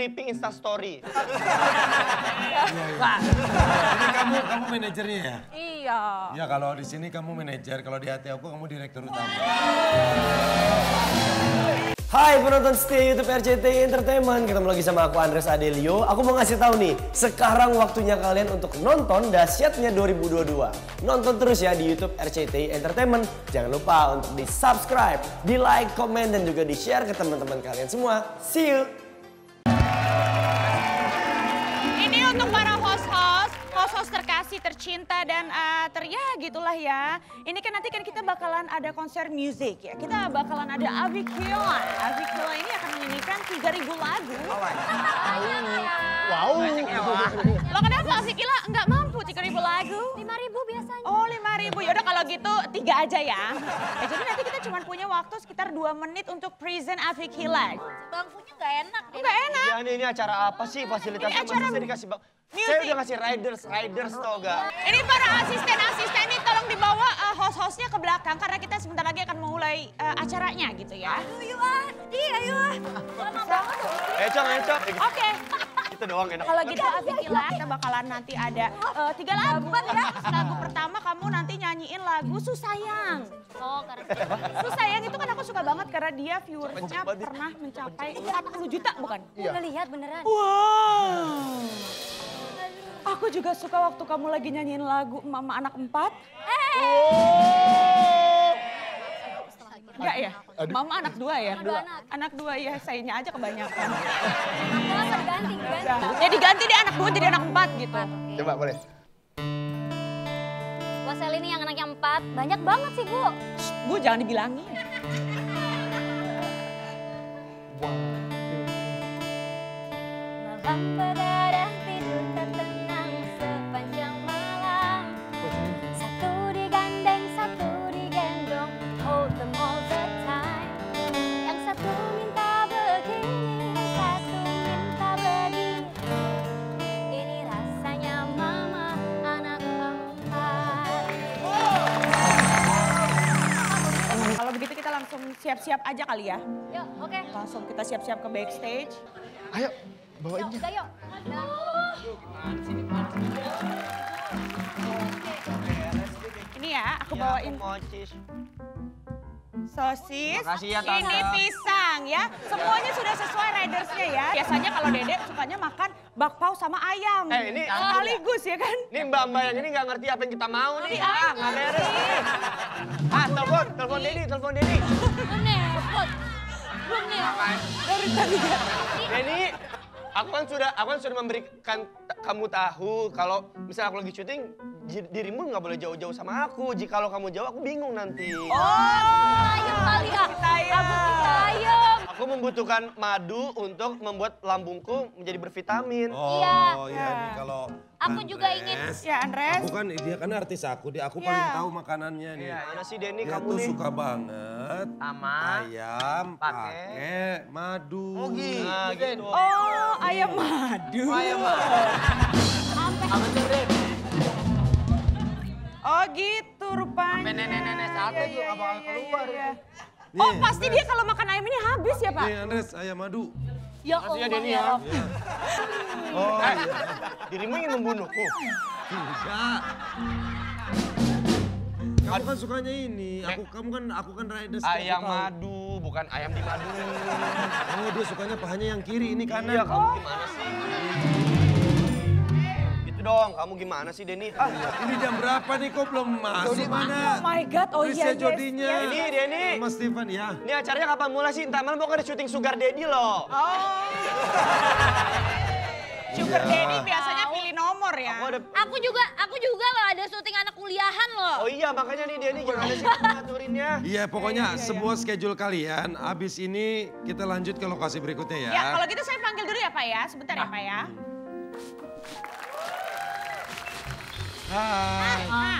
stripping instastory. Ini kamu manajernya ya? Iya. Ya kalau di sini kamu manajer, kalau di hati aku kamu direktur utama. Hai penonton setia YouTube RCTI Entertainment, ketemu lagi sama aku Andres Adelio. Aku mau ngasih tahu nih, sekarang waktunya kalian untuk nonton dahsyatnya 2022. Nonton terus ya di YouTube RCTI Entertainment. Jangan lupa untuk di subscribe, di like, komen, dan juga di share ke teman-teman kalian semua. See you! Ini untuk para host terkasih, tercinta, dan ya gitulah ya. Ini kan nanti kita bakalan ada konser musik ya. Kita bakalan ada Avik Hila. Avik Hila ini akan menyanyikan 3.000 lagu. Wow. Lo kenapa Avik Hila nggak mampu 3.000 lagu? 5.000 biasanya. Oh 5.000, yaudah kalau gitu 3 aja ya. Jadi nanti kita cuma punya waktu sekitar 2 menit untuk present Avik Hila. Bangkunya nggak enak. Nggak enak. Ya ini acara apa sih fasilitasnya? Ini acara Masa saya dikasih bang? music. Saya udah ngasih riders tau gak? Ini para asisten ini tolong dibawa host-hostnya ke belakang karena kita sebentar lagi akan memulai acaranya gitu ya. Ayo lama banget tuh. Econg. Oke. Itu doang enak. Kalau gitu Avik Hila, kita bakalan nanti ada 3 lagu ya. Lagu pertama kamu nanti nyanyiin lagu Susayang. Oh karena Susayang itu kan aku suka banget karena dia viewersnya pernah mencapai 40 juta bukan? udah lihat beneran. Wow. Aku juga suka waktu kamu lagi nyanyiin lagu Mama Anak 4. Enggak ya? Mama anak 2 ya? Anak 2 ya, sayanya aja kebanyakan. Aku ganti. Ya diganti deh anak 2 jadi anak 4 gitu. Coba boleh. Buat Sel ini yang anaknya 4, banyak banget sih Bu. Bu jangan dibilangin. Malam begadang tidur tak tenang sepanjang malam. Satu digandeng, satu digendong, hold them all the time. Yang satu minta begini, yang satu minta begitu. Ini rasanya mama anak 4. Kalau begitu kita langsung siap-siap aja kali ya. Yuk, oke. Langsung kita siap-siap ke backstage. Ayo, bawain dia. Yuk. Ini ya, aku bawain Mocis. sosis, Makasih ya, Tante. ini pisang ya. Semuanya sudah sesuai ridersnya ya. Biasanya kalau Dedek sukanya makan bakpao sama ayam. Ini sekaligus ya kan. Ini mbak-mbak yang ini nggak ngerti apa yang kita mau nih. Ngerti Nggak beres nih. Telepon Denny. Belum nih, cepet. Belum nih. Dari tadi ya. Denny, aku kan sudah memberikan kamu tahu kalau misalnya aku lagi syuting, dirimu nggak boleh jauh-jauh sama aku. Jikalau kamu jauh, aku bingung nanti. Ayam kali ya. Kabut kita ayam. Aku membutuhkan madu untuk membuat lambungku menjadi bervitamin. Oh iya nih kalau Aku juga ingin. Ya Andres. Aku kan dia kan artis aku paling tahu makanannya nih. Mana sih Denny Dia kamu tuh nih? suka banget Sama ayam pakai pakai madu. Oh gitu. Oh ayam madu. Oh gitu rupanya. Nenek-nenek sate tuh nggak bakal keluar. Iya. Nih, Oh pasti Andres. dia kalau makan ayam ini habis ya Pak? Nih Andres, ayam madu. Ya Makasih ya Allah Denny ya. ya. Oh iya. Dirimu ingin membunuhku? Enggak. Kamu kan sukanya ini. Aku kan riders. Ayam madu, bukan ayam di madu. Oh dia sukanya pahanya yang kiri, ini kanan. Iya, kamu gimana sih? Itu dong, kamu gimana sih Denny? Ini jam berapa nih kok belum masuk mana? Oh my God, oh Prisya iya Jodinya. Ini Denny. Sama Steven ya. Ini acaranya kapan mulai sih? Ntar malam mau ada syuting Sugar Daddy loh. Oh. Sugar Daddy biasanya pilih nomor ya. Aku juga loh ada syuting anak kuliahan loh. Oh iya, makanya nih Denny gimana sih ngaturinnya? Iya pokoknya semua schedule kalian. Abis ini kita lanjut ke lokasi berikutnya ya. Ya kalau gitu saya panggil dulu ya Pak ya, sebentar ya Pak ya. Hai.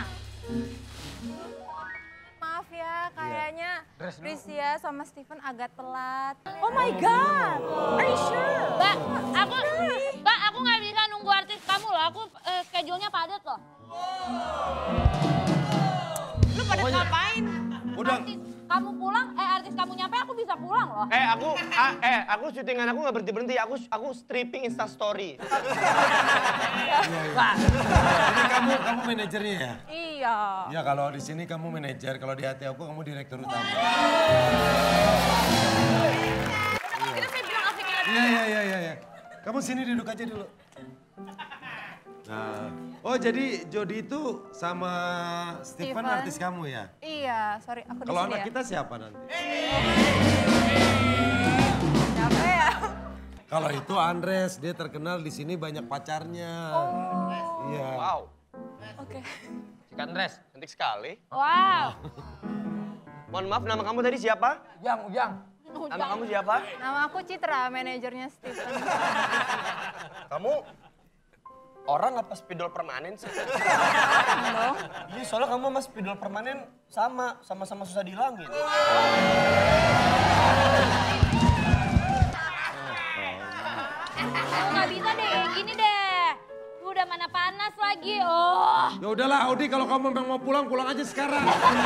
Maaf ya, kayaknya Prisya sama Steven agak telat. Oh my God, are you sure? Mbak, aku nggak bisa nunggu artis kamu loh. Aku schedule-nya padat loh. Lu pada ngapain? Udah kamu pulang, artis kamu nyampe aku bisa pulang loh. Aku syutingan aku nggak berhenti. Aku stripping Insta Story. Ini kamu manajernya ya? Iya. Ya kalau di sini kamu manajer, kalau di hati aku kamu direktur utama. Kalau gitu saya bilang Afik lagi. Iya. Kamu sini duduk aja dulu. Nah, oh jadi Jody itu sama Stephen artis kamu ya? Iya, sorry aku di Kalau sini anak ya. kita siapa nanti? Siapa ya? Kalau itu Andres, dia terkenal di sini banyak pacarnya. Oh. Iya. Wow. Oke. Cik Andres, cantik sekali. Wow. Mohon maaf, nama kamu tadi siapa? Ujang. Nama kamu siapa? Nama aku Citra, manajernya Stephen. Kamu orang apa spidol permanen sih? Dong. Iya, soalnya kamu sama spidol permanen sama-sama susah dihilangin. Nggak bisa deh, gini deh. Udah mana panas lagi, oh. Ya udahlah Audi, kalau kamu memang mau pulang, pulang aja sekarang.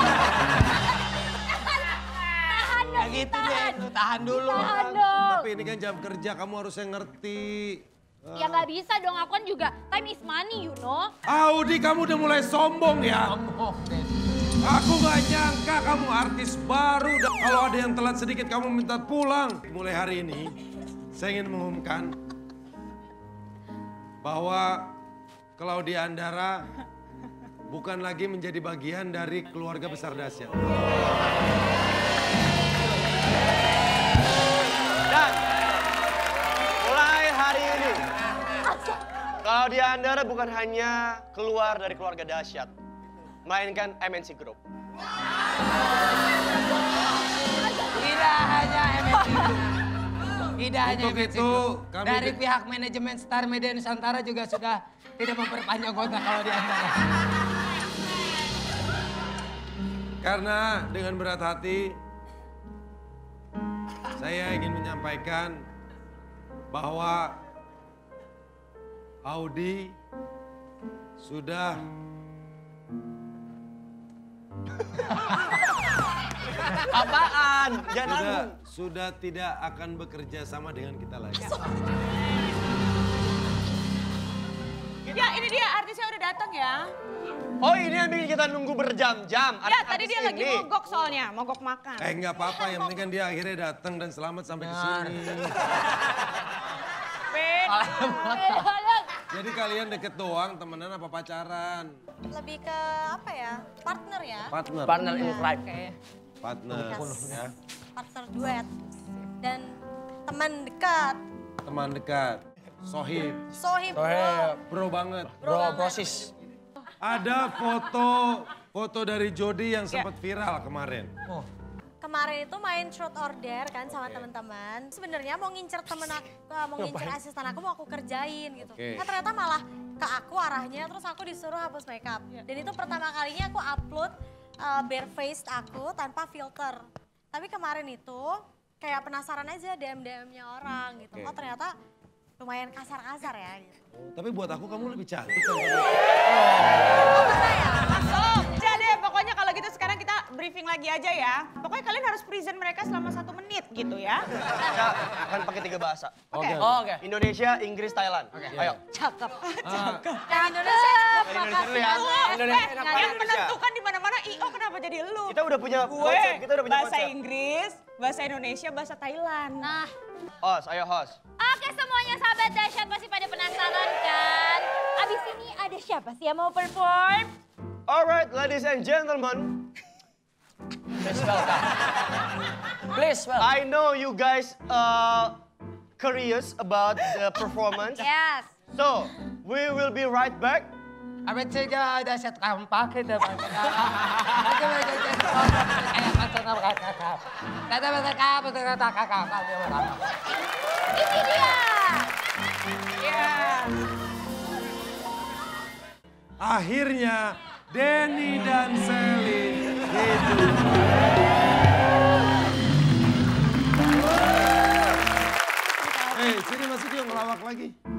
Tahan dong, Gitu deh, lu tahan dulu. Tahan dong. Tapi ini kan jam kerja, kamu harusnya ngerti. Ya nggak bisa dong, aku kan juga time is money, you know. Audi, kamu udah mulai sombong ya. Ngomong deh. Aku gak nyangka kamu artis baru. Kalau ada yang telat sedikit kamu minta pulang. Mulai hari ini, saya ingin mengumumkan bahwa Claudia Andara bukan lagi menjadi bagian dari keluarga besar Dahsyat. Dan mulai hari ini, Claudia Andara bukan hanya keluar dari keluarga Dahsyat, melainkan MNC Group. Tidak hanya MNC Group. Tidak hanya Untuk MNC itu, Group. kami Dari pihak manajemen Star Media Nusantara juga sudah tidak memperpanjang kontrak kalau di antara. Karena dengan berat hati, saya ingin menyampaikan bahwa Audi sudah Apaan? Jangan sudah tidak akan bekerja sama dengan kita lagi. Ya ini dia artisnya udah datang ya. Oh, ini yang bikin kita nunggu berjam-jam. Ya tadi Artis dia lagi ini. mogok soalnya, mogok makan. Nggak apa-apa, yang penting kan dia akhirnya datang dan selamat sampai ke sini. Jadi kalian deket doang, temenan apa pacaran? Lebih ke apa ya? Partner ya? Partner. Partner in crime. Partner, ya. Partner duet. Dan teman dekat. Teman dekat. Sohib. Sohib bro. Bro banget. Bro, brosis. Ada foto dari Jody yang sempat viral kemarin. Kemarin itu main truth order kan sama teman-teman. Sebenarnya mau ngincer temen aku, mau ngincer asisten aku mau aku kerjain gitu. Oke. Nah ternyata malah ke aku arahnya, terus aku disuruh hapus makeup. Dan itu pertama kalinya aku upload bare-faced aku tanpa filter. Tapi kemarin itu kayak penasaran aja DM-nya orang gitu. Oke. Oh ternyata lumayan kasar-kasar ya gitu. Tapi buat aku kamu lebih cantik kan. Masuk. Jadi pokoknya kalau gitu sekarang kita briefing lagi aja ya. Pokoknya kalian harus present mereka selama 1 menit gitu ya. Kita akan pakai 3 bahasa. Oke. Oke. Indonesia, Inggris, Thailand. Ayo. Cakep. Yang Indonesia Dari Indonesia dulu ya. Yang menentukan di mana-mana IO kenapa jadi lu? Kita udah punya Gue konsep. Kita udah punya bahasa konsep. Inggris, bahasa Indonesia, bahasa Thailand. Nah, Host, ayo host. oke semuanya sahabat Dahsyat pasti pada penasaran kan? Abis ini ada siapa sih yang mau perform? Alright, ladies and gentlemen. Please welcome. Please welcome. I know you guys curious about the performance. Yes. So, we will be right back. Abis itu ada set kampak itu. Ini dia. Akhirnya Denny dan Selin hidup. Sini masuk yuk ngelawak lagi.